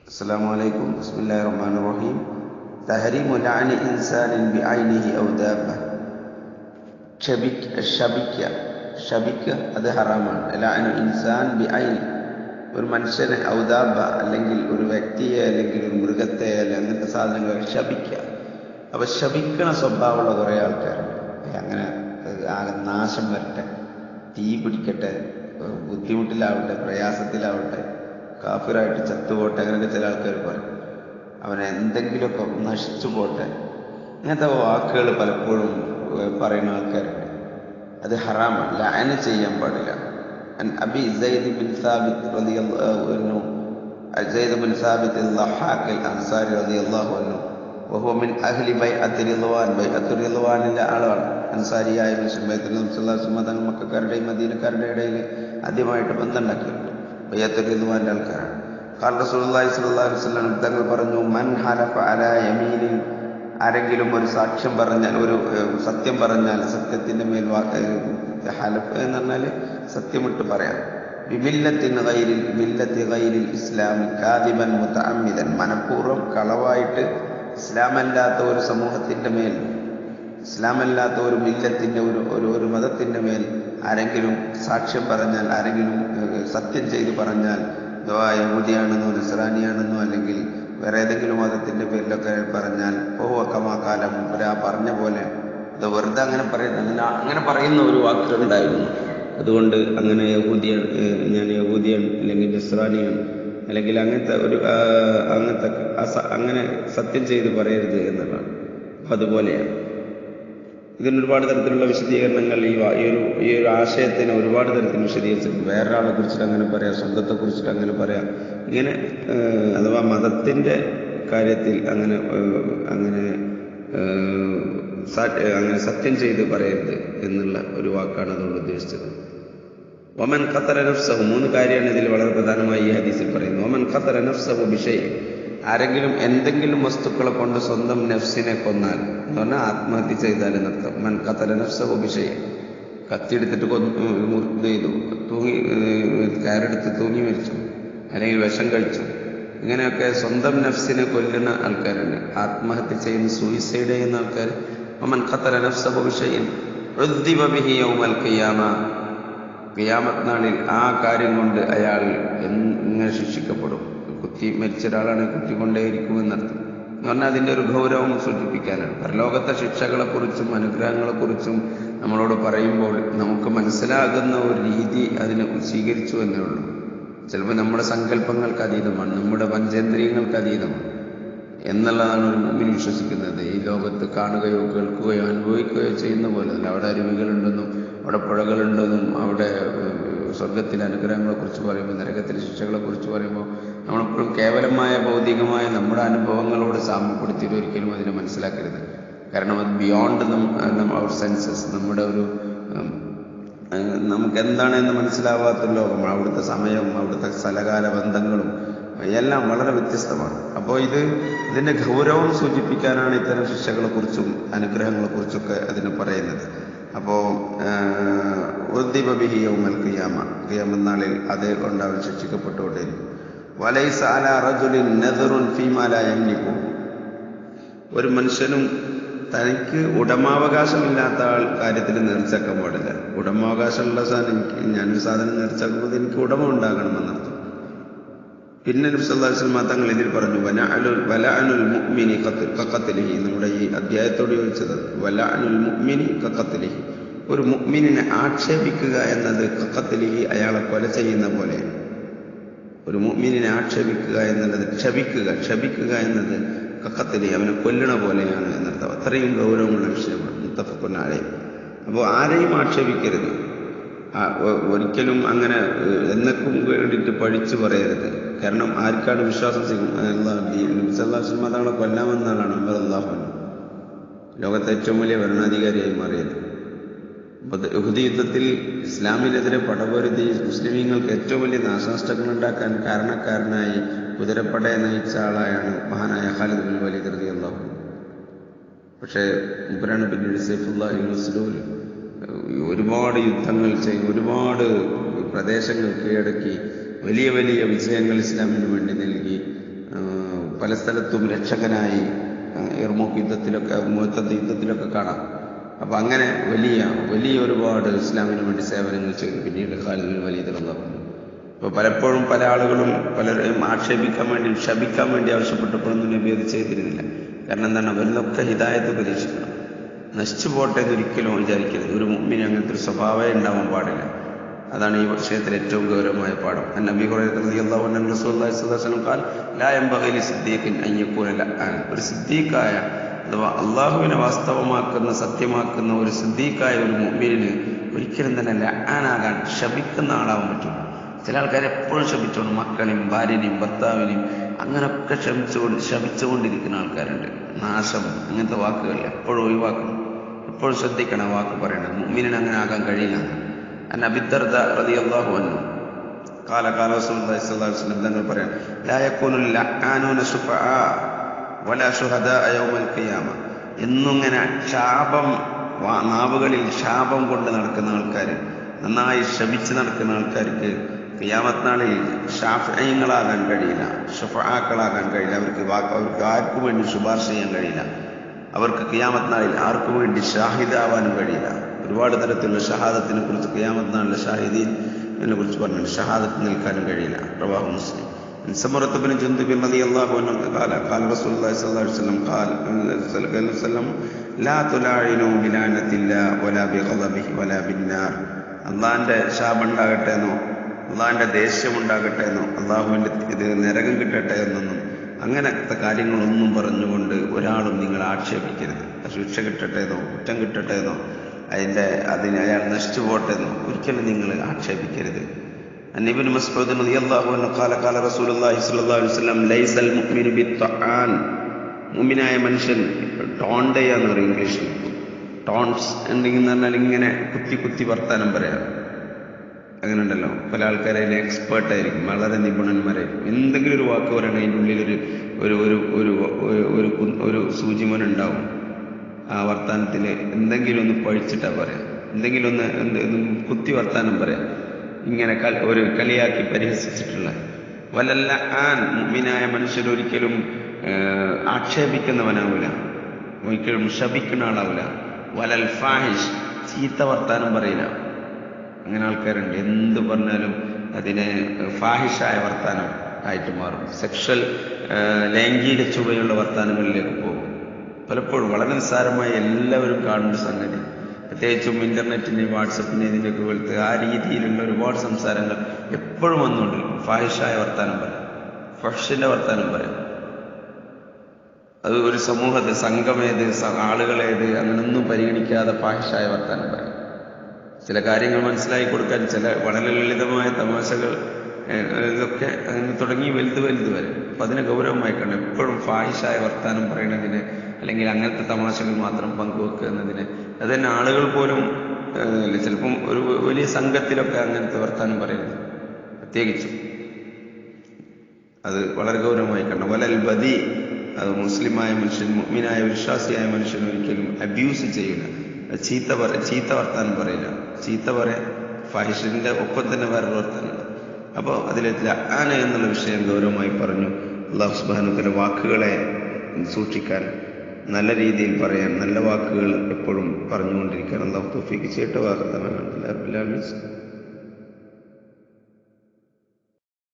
Assalamualaikum. Bismillahirrahmanirrahim. Tahrimu la'ni insanin bi'ainihi aw dabbah. ഷബിക്ക അത് ഹറാമാണ്. ലഅനു ഇൻസാൻ ബിഐനി, ഒരു മനുഷ്യനെ ഔ ദാബ്ബ അല്ലെങ്കിൽ ഒരു വ്യക്തിയെ അല്ലെങ്കിൽ ഒരു മൃഗത്തെ അല്ലെങ്കിൽ അങ്ങനത്തെ സാധനങ്ങൾ ശപിക്കുക. അപ്പോൾ ശപിക്കണ സ്വഭാവമുള്ള കുറേ ആൾക്കാരുണ്ട്. അങ്ങനെ ആകെ നാശം വരട്ടെ, തീ പിടിക്കട്ടെ, ബുദ്ധിമുട്ടിലാവട്ടെ, പ്രയാസത്തിലാവട്ടെ, കാഫിറായിട്ട് ചത്തുപോട്ടെ, അങ്ങനെയൊക്കെ ചില ആൾക്കാർ പറയും. അവനെ എന്തെങ്കിലുമൊക്കെ നശിച്ചു പോട്ടെ, ഇങ്ങനത്തെ വാക്കുകൾ പലപ്പോഴും പറയുന്ന ആൾക്കാരുണ്ട്. അത് ഹറാമാണ്, ലഅന ചെയ്യാൻ പാടില്ല. അബി സയ്യിദ് ബിൻ സാബിത്ത് റളിയല്ലാഹു അൻഹു, സയ്യിദ് ബിൻ സാബിത്ത് അൽ-ലഹാഖ് അൽ-അൻസാരി റളിയല്ലാഹു അൻഹു, വഹുവ മിൻ അഹ്ലി ബൈഅത്ത് റിദ്വാൻ, ബൈഅത്ത് റിദ്വാനിലെ ആളാണ്. അൻസാരിയായ മനുഷ്യൻ. ബൈഅത്ത് റസൂലുള്ളാഹി തങ്ങൾ മക്കക്കാരുടെയും മദീനക്കാരുടെ ഇടയിൽ ആദ്യമായിട്ട് ബന്ധമുണ്ടാക്കിയിട്ടുണ്ട്. ബൈഅത്ത് റിദ്വാനിലെ ആൾക്കാരാണ്. ഖാല റസൂലുള്ളാഹി സ്വല്ലല്ലാഹു അലൈഹി വസല്ലം, തങ്ങൾ പറഞ്ഞു, മൻ ഹലഫ അലാ യമീനിൻ, ആരെങ്കിലും ഒരു സാക്ഷ്യം പറഞ്ഞാൽ, ഒരു സത്യം പറഞ്ഞാൽ, സത്യത്തിൻ്റെ മേൽ ഹലഫ് എന്ന് പറഞ്ഞാൽ സത്യമിട്ട് പറയാം. മില്ലത്തി ഗൈരിൽ ഇസ്ലാം കാദിബൻ മുതഅമ്മിദൻ, മനഃപൂർവ്വം കളവായിട്ട് ഇസ്ലാമല്ലാത്ത ഒരു സമൂഹത്തിൻ്റെ മേൽ, ഇസ്ലാമല്ലാത്ത ഒരു മില്ലത്തിൻ്റെ ഒരു മതത്തിൻ്റെ മേൽ ആരെങ്കിലും സാക്ഷ്യം പറഞ്ഞാൽ, ആരെങ്കിലും സത്യം ചെയ്ത് പറഞ്ഞാൽ, യഹൂദിയാണെന്നോ നസ്രാനിയാണെന്നോ അല്ലെങ്കിൽ വേറെ ഏതെങ്കിലും മതത്തിൻ്റെ പേരിലൊക്കെ പറഞ്ഞാൽ, കമാകാലം ആ പറഞ്ഞ പോലെ, അത് വെറുതെ അങ്ങനെ പറയുന്ന ഒരു വാക്കുകളുണ്ടായിരുന്നു. അതുകൊണ്ട് അങ്ങനെ ഞാൻ യഹൂദിയാണ് അല്ലെങ്കിൽ നസ്രാനിയാണ് അല്ലെങ്കിൽ അങ്ങനെ സത്യം ചെയ്ത് പറയരുത് എന്നുള്ളതാണ്. അപ്പം അതുപോലെയാണ്. ഇതിനൊരുപാട് തരത്തിലുള്ള വിശദീകരണങ്ങൾ ഈ ഒരു ആശയത്തിന് ഒരുപാട് തരത്തിൽ വിശദീകരിച്ചിട്ടുണ്ട്. വേറൊരാളെ കുറിച്ചിട്ട് അങ്ങനെ പറയാം, സ്വന്തത്തെക്കുറിച്ചിട്ട് അങ്ങനെ പറയാം. ഇങ്ങനെ അഥവാ മതത്തിൻ്റെ കാര്യത്തിൽ അങ്ങനെ സത്യം ചെയ്ത് പറയരുത് എന്നുള്ള ഒരു വാക്കാണ് അതുകൊണ്ട് ഉദ്ദേശിച്ചത്. വമൻ ഖതല നഫ്സഹു, 3 കാര്യമാണ് ഇതിൽ വളരെ പ്രധാനമായി ഈ ഹദീസിൽ പറയുന്നത്. വമൻ ഖതല നഫ്സഹു ബിശൈഇൻ, ആരെങ്കിലും എന്തെങ്കിലും വസ്തുക്കളെ കൊണ്ട് സ്വന്തം നഫ്സിനെ കൊന്നാൽ എന്ന് പറഞ്ഞാൽ ആത്മഹത്യ ചെയ്താൽ എന്നർത്ഥം. മൻ ഖതല നഫ്സഹു ബിശൈഇൻ, കത്തിയെടുത്തിട്ട് ചെയ്തു, കയറെടുത്ത് തൂങ്ങി മരിച്ചു, അല്ലെങ്കിൽ വിഷം കഴിച്ചു, ഇങ്ങനെയൊക്കെ സ്വന്തം നഫ്സിനെ കൊല്ലുന്ന ആൾക്കാരുണ്ട്. ആത്മഹത്യ ചെയ്യുന്ന, സൂയിസൈഡ് ചെയ്യുന്ന ആൾക്കാർ. വമൻ ഖതല നഫ്സഹു ബിശൈഇൻ ഉദ്ദിബ ബിഹി യൗമൽ ഖിയാമ, ഖിയാമത്ത് നാളിൽ ആ കാര്യം കൊണ്ട് അയാൾ ഇങ്ങനെ ശിക്ഷിക്കപ്പെടും. കുത്തി മരിച്ച ഒരാളാണെങ്കിൽ കുത്തിക്കൊണ്ടേയിരിക്കുമെന്നർത്ഥം. എന്ന് പറഞ്ഞാൽ അതിൻ്റെ ഒരു ഗൗരവം സൂചിപ്പിക്കാനാണ്. പരലോകത്തെ ശിക്ഷകളെക്കുറിച്ചും അനുഗ്രഹങ്ങളെക്കുറിച്ചും നമ്മളോട് പറയുമ്പോൾ നമുക്ക് മനസ്സിലാകുന്ന ഒരു രീതി അതിനെ സ്വീകരിച്ചു എന്നേ ഉള്ളൂ. ചിലപ്പോൾ നമ്മുടെ സങ്കല്പങ്ങൾക്ക് അതീതമാണ്, നമ്മുടെ പഞ്ചേന്ദ്രിയങ്ങൾക്ക് അതീതമാണ് എന്നുള്ളതാണ് ഒരു മുമ്പിൽ വിശ്വസിക്കുന്നത്. ഈ ലോകത്ത് കാണുകയോ കേൾക്കുകയോ അനുഭവിക്കുകയോ ചെയ്യുന്ന പോലെ തന്നെ അവിടെ അരുവികളുണ്ടെന്നും അവിടെ പുഴകളുണ്ടെന്നും അവിടെ സ്വർഗത്തിലെ അനുഗ്രഹങ്ങളെക്കുറിച്ച് പറയുമ്പോൾ നരകത്തിലെ ശിക്ഷകളെക്കുറിച്ച് പറയുമ്പോൾ നമ്മളെപ്പോഴും കേവലമായ ഭൗതികമായ നമ്മുടെ അനുഭവങ്ങളോട് സാമ്യപ്പെടുത്തിയിട്ട് ഒരിക്കലും അതിനെ മനസ്സിലാക്കരുത്. കാരണം അത് ബിയോണ്ട് അവർ സെൻസസ്, നമ്മുടെ ഒരു നമുക്ക് എന്താണെന്ന് മനസ്സിലാവാത്ത ലോകം, അവിടുത്തെ സമയം, അവിടുത്തെ സ്ഥലകാല ബന്ധങ്ങളും എല്ലാം വളരെ വ്യത്യസ്തമാണ്. അപ്പോൾ ഇതിൻ്റെ ഗൗരവം സൂചിപ്പിക്കാനാണ് ഇത്തരം ശിക്ഷകളെക്കുറിച്ചും അനുഗ്രഹങ്ങളെക്കുറിച്ചൊക്കെ അതിന് പറയുന്നത്. അപ്പോൾ ഉദ്ദിബ ബിഹി യൗമൽ ഖിയാമ, ഖിയാമത്ത് നാളിൽ അതേ കൊണ്ട് അവൻ ശിക്ഷിക്കപ്പെട്ടുകൊണ്ടിരിക്കും. വലൈസ അലാ റജുലിൻ നദറുൻ ഫീമാ ലാ യംലികു, ഒരു മനുഷ്യനും തനിക്ക് ഉടമാവകാശമില്ലാത്ത കാര്യത്തിൽ നേർച്ചയാക്കാൻ പാടില്ല. ഉടമാവകാശമുള്ള സാധനം, ഞാനൊരു സാധനം നേർച്ചയാക്കുമ്പോൾ എനിക്ക് ഉടമ ഉണ്ടാകണമെന്നർത്ഥം. പിന്നെ നബി സല്ലല്ലാഹു അലൈഹി വസല്ലം തങ്ങൾ ഇതിൽ പറഞ്ഞു, വലഅനുൽ മുഅ്മിനി കഖത്ലിഹി, നമ്മുടെ ഈ അധ്യായത്തോട് ചോദിച്ചത് വലഅനുൽ മുഅ്മിനി കഖത്ലിഹി, ഒരു മുഅ്മിനിനെ ആക്ഷേപിക്കുക എന്നത് കഖത്ലിഹി, അയാളെ കൊല ചെയ്യുന്ന പോലെയാണ്. ഒരു മുഅ്മിനിനെ ആക്ഷേപിക്കുക എന്നുള്ളത് ക്ഷപിക്കുക എന്നത് കഖത്ലിഹി, അവനെ കൊല്ലണ പോലെയാണ് എന്നർത്ഥം. അത്രയും ഗൗരവമുള്ള വിഷയമാണ്. മുത്തഫഖുൻ അലൈഹി. അപ്പോൾ ആരെയും ആക്ഷേപിക്കരുത്, ഒരിക്കലും അങ്ങനെ എന്നേക്കും വേണ്ടിയിട്ട് പഴിച്ചു പറയരുത്. കാരണം ആർക്കാണ് വിശ്വാസം തങ്ങളെ കൊല്ലാമെന്ന ആളാണ് ഉമർ റളിയല്ലാഹു അൻഹു, ലോകത്തെ ഏറ്റവും വലിയ ഭരണാധികാരിയായി മാറിയത്. അപ്പോൾ ഉഹദ് യുദ്ധത്തിൽ ഇസ്ലാമിനെതിരെ പടപൊരുതി മുസ്ലിമീങ്ങൾക്ക് ഏറ്റവും വലിയ നാശനഷ്ടങ്ങൾ ഉണ്ടാക്കാൻ കാരണക്കാരനായി കുതിരപ്പടയെ നയിച്ച ആളായാണ് മഹാനായ ഖാലിദ് ബിൻ വലീദ് റളിയല്ലാഹു അൻഹു. പക്ഷേ മൂപ്പരാണ് പിന്നീട് സൈഫുല്ലാഹിൽ മസ്ലൂൽ ഒരുപാട് യുദ്ധങ്ങൾ ചെയ്ത് ഒരുപാട് പ്രദേശങ്ങൾ കീഴടക്കി വലിയ വലിയ വിജയങ്ങൾ ഇസ്ലാമിന് വേണ്ടി നൽകി പല സ്ഥലത്തും രക്ഷകനായി ഇർമൂക്ക് യുദ്ധത്തിലൊക്കെ മുഅത്തദ് യുദ്ധത്തിലൊക്കെ കാണാം. അപ്പം അങ്ങനെ വലിയ ഒരുപാട് ഇസ്ലാമിന് വേണ്ടി സേവനങ്ങൾ ചെയ്തു. പിന്നീട് ഖാലിദ് ബിൻ വലീദ് റളിയല്ലാഹു അൻഹു. ഇപ്പോൾ പലപ്പോഴും പല ആളുകളും പലരെയും ആക്ഷേപിക്കാൻ വേണ്ടി ശപിക്കാൻ വേണ്ടി ആവശ്യപ്പെട്ടപ്പോഴൊന്നും നബി അത് ചെയ്തിരുന്നില്ല. കാരണം എന്താണ്? അവരിലൊക്കെ ഹിദായത്ത് പരീക്ഷിക്കണം. നശിച്ചു പോട്ടെ എന്നൊരിക്കലും വിചാരിക്കരുത്. ഒരു മുഅ്മിന് അങ്ങനത്തെ ഒരു സ്വഭാവമേ ഉണ്ടാവാൻ പാടില്ല. അതാണ് ഈ വിഷയത്തിൽ ഏറ്റവും ഗൗരവമായ പാഠം. നബി റളിയല്ലാഹു അൻഹു റസൂലുള്ളാഹി സ്വല്ലല്ലാഹു അലൈഹി വസല്ലം ഖാൽ ലാ യംബഗി ലിസിദ്ദീഖിൻ അൻ യകൂന ലഅൻ. ഒരു സിദ്ദീഖായ അഥവാ അള്ളാഹുവിനെ വാസ്തവമാക്കുന്ന സത്യമാക്കുന്ന ഒരു സിദ്ദീഖായ ഒരു മുഅ്മിനിന് ഒരിക്കലും തന്നെ ലഅനാകാൻ ശപിക്കുന്ന ആളാവാൻ പറ്റില്ല. ചില ആൾക്കാർ എപ്പോഴും ശപിച്ചുകൊണ്ട് മക്കളെയും ഭാര്യനെയും ഭർത്താവിനെയും അങ്ങനെയൊക്കെ ശപിച്ചുകൊണ്ടിരിക്കുന്ന ആൾക്കാരുണ്ട്. നാശം അങ്ങനത്തെ വാക്കുകൾ എപ്പോഴും ഒഴിവാക്കണം. എപ്പോഴും ശ്രദ്ധിക്കണം വാക്ക് പറയണത്. മുഅ്മിനിന് അങ്ങനെ ആകാൻ കഴിയില്ല. അബീ ദർദ റളിയല്ലാഹു അൻഹു ഖാല റസൂലുള്ളാഹി സ്വല്ലല്ലാഹു അലൈഹി വസല്ലം തങ്ങൾ പറയാൻ ലാ യകൂനുൽ ലഅാനൂന ശുഫആ വലാ ശുഹദാ യൗമൽ ഖിയാമ. എന്നിങ്ങനെ ശാപം നാവുകളിൽ ശാപം കൊണ്ട് നടക്കുന്ന ആൾക്കാർ, നന്നായി ശപിച്ച് നടക്കുന്ന ആൾക്കാർക്ക് ഖിയാമത്ത് നാളിൽ ഷാഫിഈങ്ങളാകാൻ കഴിയില്ല, ശുഫആക്കളാകാൻ കഴിയില്ല. അവർക്ക് ആർക്കും വേണ്ടി ശുപാർശ ചെയ്യാൻ കഴിയില്ല. അവർക്ക് ഖിയാമത്ത് നാളിൽ ആർക്കും വേണ്ടി ഷാഹിദാവാനും കഴിയില്ല. ഒരുപാട് തരത്തിലുള്ള ഷഹാദത്തിനെ കുറിച്ച് ഖിയാമത്ത് നാളിലെ ഷാഹിദീനെ കുറിച്ച് പറഞ്ഞു. ഷഹാദത്ത് നിൽക്കാനും കഴിയില്ല. റവാഹു മുസ്ലിം. സമുറത്ത് ബിൻ ജുന്ദുബ് റളിയല്ലാഹു അൻഹു ഖാല റസൂലുള്ളാഹി സ്വല്ലല്ലാഹു അലൈഹി വസല്ലം ലാ തുലാഇനു ബിലാനത്തില്ലാഹി വലാ ബിഗളബിഹി വലാ ബിന്നാർ. അല്ലാഹുവിന്റെ ശാപം ഉണ്ടാകട്ടെ എന്നോ അള്ളാഹിന്റെ ദേഷ്യം ഉണ്ടാകട്ടെ എന്നോ അള്ളാഹുവിന്റെ ഇത് നരകം കിട്ടട്ടെ എന്നൊന്നും അങ്ങനത്തെ കാര്യങ്ങളൊന്നും പറഞ്ഞുകൊണ്ട് ഒരാളും നിങ്ങൾ ആക്ഷേപിക്കരുത്. ശിക്ഷ കിട്ടട്ടെ എന്നോ കുറ്റം കിട്ടട്ടെ എന്നോ അതിന് അയാൾ നശിച്ചു പോട്ടെ എന്നോ ഒരിക്കലും നിങ്ങൾ ആക്ഷേപിക്കരുത്. ഇബ്നു മസ്ഊദ് റളിയല്ലാഹു അൻഹു ഖാല റസൂലുള്ളാഹി സ്വല്ലല്ലാഹു അലൈഹി വസല്ലം ലൈസൽ മുഅ്മിനു ബിത്തആൻ. മുഅ്മിനായ മനുഷ്യൻ ടോണ്ട് ചെയ്യാന്ന് പറയും ഇംഗ്ലീഷിൽ. ടോൺസ് എന്തെങ്കിലും പറഞ്ഞാൽ ഇങ്ങനെ കുത്തി വർത്താനം പറയാം. അങ്ങനെ ഉണ്ടല്ലോ, പല ആൾക്കാരെ അതിൽ എക്സ്പേർട്ടായിരിക്കും, വളരെ നിപുണന്മാരായിരിക്കും. എന്തെങ്കിലും ഒരു വാക്ക് പറയണം, അതിൻ്റെ ഉള്ളിൽ ഒരു സൂചിമോൻ ഉണ്ടാവും. ആ വർത്താനത്തിൽ എന്തെങ്കിലും ഒന്ന് പഴിച്ചിട്ടാ പറയാം, എന്തെങ്കിലും ഒന്ന് കുത്തി വർത്താനം പറയാം. ഇങ്ങനെ ഒരു കളിയാക്കി പരിഹസിച്ചിട്ടുള്ള വലല്ല ആൻ. മുഅ്മിനായ മനുഷ്യൻ ഒരിക്കലും ആക്ഷേപിക്കുന്നവനാവില്ല, ഒരിക്കലും ശപിക്കുന്ന ആളാവില്ല. വലൽ ഫാഹിഷ്, ചീത്ത വർത്താനം പറയില്ല. അങ്ങനെ ആൾക്കാരുണ്ട്. എന്ത് പറഞ്ഞാലും അതിനെ ഫാഹിഷായ വർത്താനം ആയിട്ട് മാറും. സെക്ഷൽ ലൈംഗിക ചുവയുള്ള വർത്താനങ്ങളിലേക്ക് പോകും. പലപ്പോഴും വളരെ നിസ്സാരമായി എല്ലാവരും കാണുന്ന സംഗതി, പ്രത്യേകിച്ചും ഇന്റർനെറ്റിന് വാട്സപ്പിന് ഇതിൻ്റെയൊക്കെ പോലത്തെ ആ രീതിയിലുള്ള ഒരുപാട് സംസാരങ്ങൾ എപ്പോഴും വന്നുകൊണ്ടിരിക്കും. ഫാഹിഷായ വർത്താനം പറയാം, ഫഹ്ഷിന്റെ വർത്താനം പറയാം. അത് ഒരു സമൂഹത്തെ സംഘമേത് ആളുകളേത് അങ്ങനൊന്നും പരിഗണിക്കാതെ ഫാഹിഷായ വർത്താനം പറയാം. ചില കാര്യങ്ങൾ മനസ്സിലാക്കി കൊടുക്കാൻ ചില വളരെ ലളിതമായ തമാശകൾ ഇതൊക്കെ അങ്ങനെ തുടങ്ങി വലുത് വരെ. അപ്പം അതിനെ ഗൗരവമായി കണ്ട് എപ്പോഴും ഫാഹിഷായ വർത്താനം പറയുന്നതിന് അല്ലെങ്കിൽ അങ്ങനത്തെ തമാശകൾ മാത്രം പങ്കുവെക്കുക എന്നതിന് അത് തന്നെ ആളുകൾ പോലും ചിലപ്പം ഒരു വലിയ സംഘത്തിലൊക്കെ അങ്ങനത്തെ വർത്താനം പറയുന്നത് പ്രത്യേകിച്ചും അത് വളരെ ഗൗരവമായി കണ്ട്. വലൽ ബദി, അത് മുസ്ലിമായ മനുഷ്യൻ, മുഅ്മിനായ വിശ്വാസിയായ മനുഷ്യൻ ഒരിക്കലും അബ്യൂസ് ചെയ്യില്ല, ചീത്ത വർത്താനം പറയില്ല. ചീത്ത പറയാൻ ഫാഹിഷിന്റെ ഒപ്പം തന്നെ വേറൊരു വർത്താനുണ്ട്. അപ്പോൾ അതിലെത്തില്ല ആന എന്നുള്ള വിഷയം ഗൗരവമായി പറഞ്ഞു. അല്ലാഹു സുബ്ഹാനഹു വ തആല വാക്കുകളെ സൂക്ഷിക്കാൻ, നല്ല രീതിയിൽ പറയാൻ, നല്ല വാക്കുകൾ എപ്പോഴും പറഞ്ഞുകൊണ്ടിരിക്കാൻ അല്ലാഹു തൗഫീഖ് ചെയ്യട്ടെ. വാഹത്തമ.